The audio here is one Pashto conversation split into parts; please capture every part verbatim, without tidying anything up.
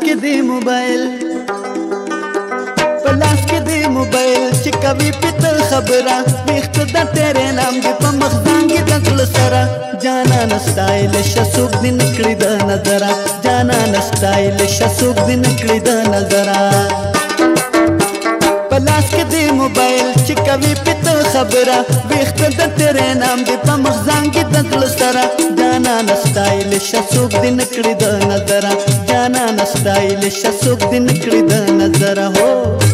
کې دی موبایل په لاس کې دی موبایل چې کوي پته خبره ویښته د تیرې نام دې په مخ زانګې د زړه سره جانان سټایل شه څوک دې نه کړي د نظره جانان سټایل شه څوک دې نه کړي د نظره په لاس کې دی موبایل چې کوي پته خبره ویښته د تیرې نام دې په مخ زانګې د زړه سره جانان سټایل شه څوک دې نه کړي د نظره جانان سټایل شه څوک دې نه کړي د نظره هو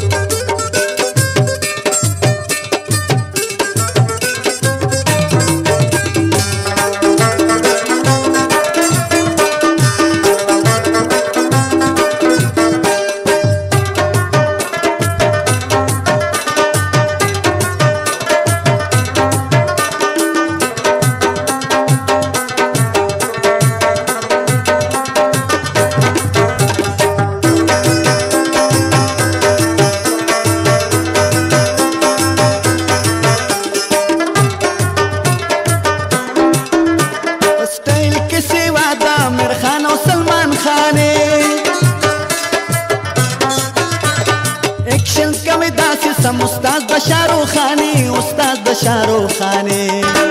سم استاد د شاروخ خاني استاد د شاروخ خاني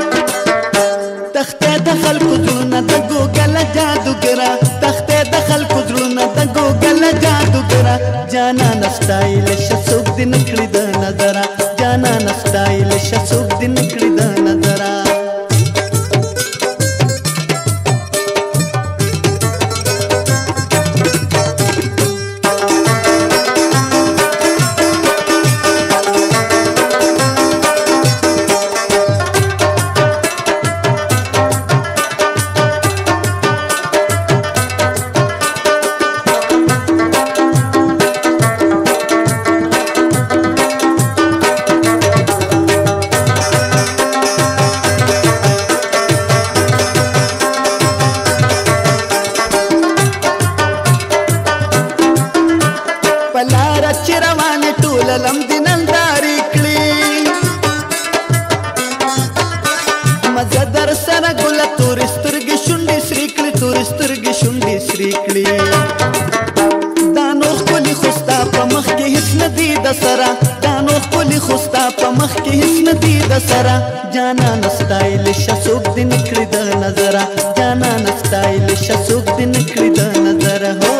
تخته د خلکو زړونه د ګوګل جادوګره تخته د خلکو زړونه د ګوګل جادوګره جانان سټایل شه څوک دې نه کړي د نظره جانان سټایل شه څوک دې نه کړي د نظره لم دیننداري کړي مزه در سره ګله تورې سترګې شونډې سرې کړي تورې سترګې شونډې سرې کړي دا نور ښکلي خو ستا په مخ کې هېڅ نه دي د سره دا نور ښکلي خو ستا په مخ کې هېڅ نه دي د سره جانان سټایل شه څوک دې نه کړي د نظره جانان سټایل شه څوک دې نه کړي د نظره هو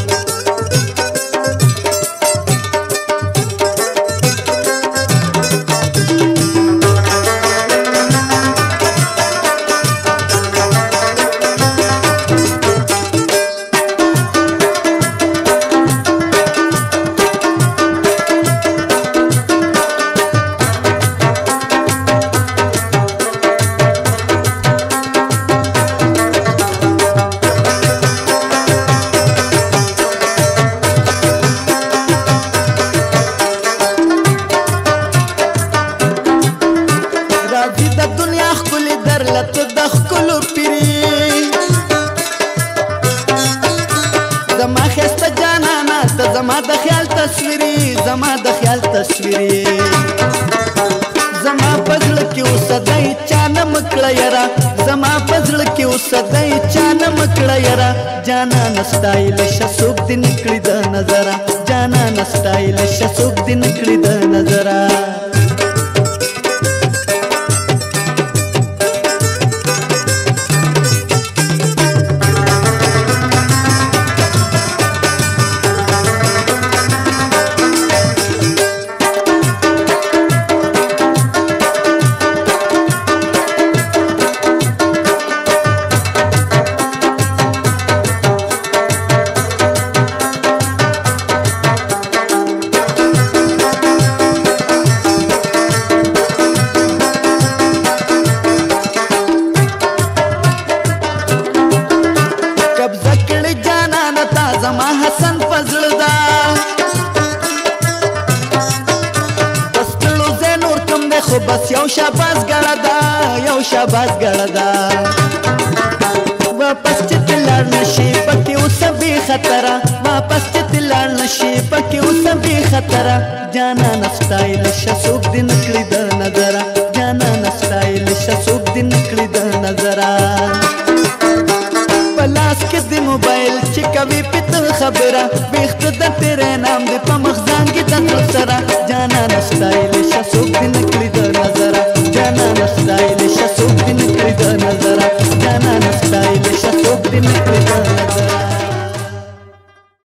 زما خسته جانانا ته زما د خیال تصویري زما د خیال تصویري زما په زړه کې اوسه دی چا نه مه کړه یاره زما په زړه کې اوسه دی چا نه مه کړه یاره جانان سټایل شه څوک دې نه کړي د نظره جانان سټایل شه څوک دې نه کړي د نظره زما حسن فضل دا پستړو زه نور کم دی خو بس یو شاباس ګړه دا یو شاباس ګړه دا واپس چې ته لاړ نشې پکې اوسه بې خطره واپس چې ته لاړ نشې پکې اوسه بې خطره جانان سټایل شه څوک دې نه کړي د نظره جانان سټایل شه څوک دې نه کړي د نظره په لاس کې د موبایل چې کوي پته صبره ویخت د تیرې نام دې په مخ زانګي د تل سره جانا نس